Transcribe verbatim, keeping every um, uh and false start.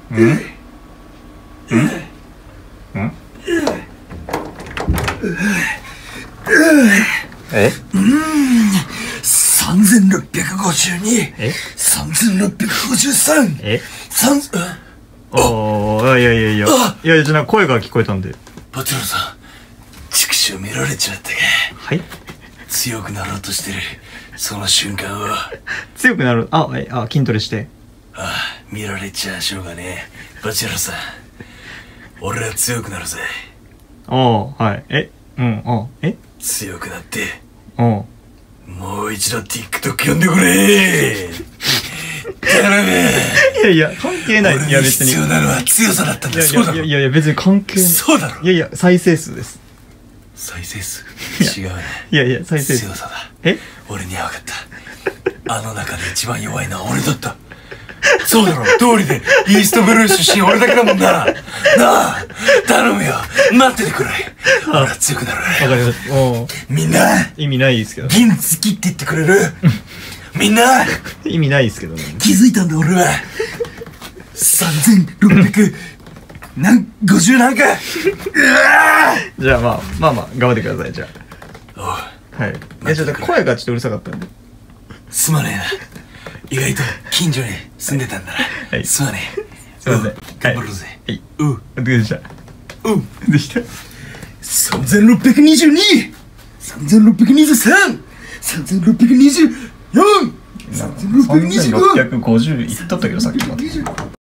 んえさんぜんろっぴゃくごじゅうに、 えさんぜんろっぴゃくごじゅうさん、 え三おー、いやいやいやいやいや、じゃあ声が聞こえたんで。 バチェロさん、畜生見られちまったか。 はい。 強くなろうとしてるその瞬間を、 強くなる。あ、え、あ、筋トレして。 ああ、見られちゃしょうがねえ。バチェロさん、俺は強くなるぜ。 おー、はい。え、うん、おえ強くなっておもう一度 TikTok 呼んでくれ。頼む。 いやいや、関係ない。いや、 俺に別に。 必要なのは強さだったんだ。 いやそうだろ。 いやいや、別に関係ない。 そうだろ。 いやいや、再生数です。 再生数違うね。 いやいや、再生数。 強さだ。 え俺には分かった。あの中で一番弱いのは俺だった。そうだろ。通りでイーストブルー出身俺だけだもんな。なあ、頼むよ。待っててくれ。俺は強くなる。 わかります。おー。 みんな意味ないですけど。 銀好きって言ってくれる。みんな意味ないですけどね。 気づいたんだ俺は。さんぜんろっぴゃくなんごじゅうなんか。うわじゃあまあ、まあまあ、頑張ってください、じゃおう、 あ。はい。いや、ちょっと声がちょっとうるさかったんで。 すまねえな。意外と近所に住んでたんだな。 はいすまねえ。 すいません。 頑張ろうぜ。 はい。 ううどうでしたうでしたさんぜんろっぴゃくにじゅうに、さんぜんろっぴゃくにじゅうさん、さんぜんろっぴゃくにじゅうよん、さんぜんろっぴゃくにじゅうご、 さんぜんろっぴゃくごじゅういっとったけどさっきまで。